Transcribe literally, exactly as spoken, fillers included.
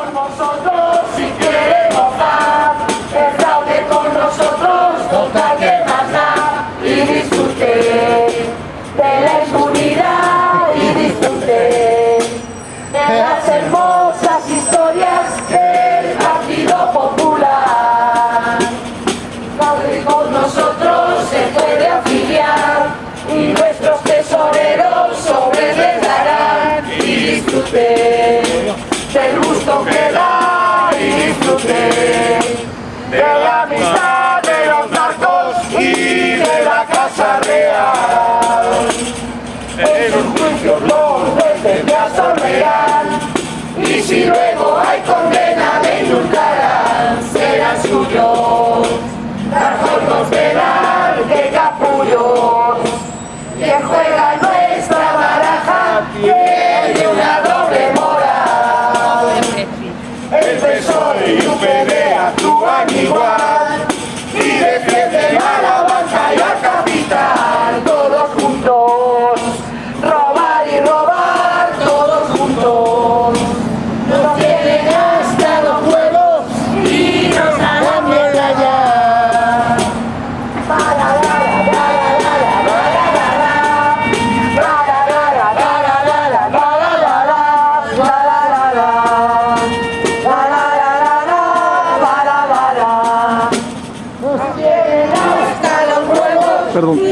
con nosotros si quiere gozar, fraude con nosotros, total que más da, y disfrute de la impunidad y disfrute de las hermosas historias del Partido Popular. Fraude con nosotros se puede afiliar y nuestros tesoreros sobrevelarán, y disfrute del gusto que da, y disfrute de la amistad de los narcos y de la Casa Real. En sus juicios los desenlazarán, y si luego hay condena le indultarán, serán suyos las de dar de capullos. Quien juega en nuestra baraja tiene una doble moral. El P S O E y U P D actúan igual y defienden a la banca y al capital, todos juntos. Robar y robar, todos juntos. Nos tienen hasta los huevos y nos harán mierda ya. Perdón.